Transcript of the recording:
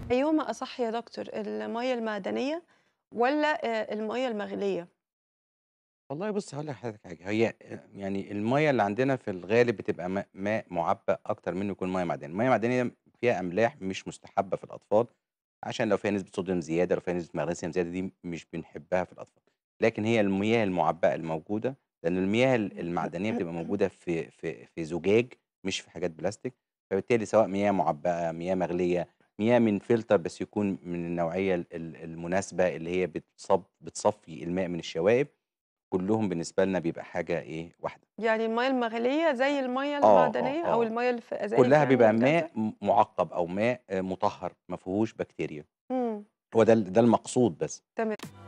أيهما أصح يا دكتور، المَيّة المعدنية والّا المَيّة المغلية؟ والله بُصّي هاقول لحضرتك حاجة، هي يعني المَيّة اللي عندنا في الغالب بتبقى ماء مُعبّأ أكتر منه يكون مَيّة معدنية، المَيّة المعدنية فيها أملاح مش مستحبة في الأطفال، عشان لو فيها نسبة صوديوم زيادة، لو فيها نسبة مغنيسيوم زيادة دي مش بنحبها في الأطفال، لكن هي المياه المُعبّأة الموجودة، لأن المياه المعدنية بتبقى موجودة في زجاج مش في حاجات بلاستيك، فبالتالي سواء مياه مُعبّأة، مياه مغلية، مياه من فلتر بس يكون من النوعية المناسبة اللي هي بتصفّي الماء من الشوائب، كلّهم بالنسبة لنا بيبقى حاجة إيه، واحدة. يعني المَيّة المغلية زي المَيّة آه، آه، المعدنية أو آه. المَيّة الأزايز كلّها يعني بيبقى الجاهزة؟ ماء مُعقّب أو ماء مُطهّر ما فيهوش بكتيريا، إمم، هو ده المقصود بس. تمام.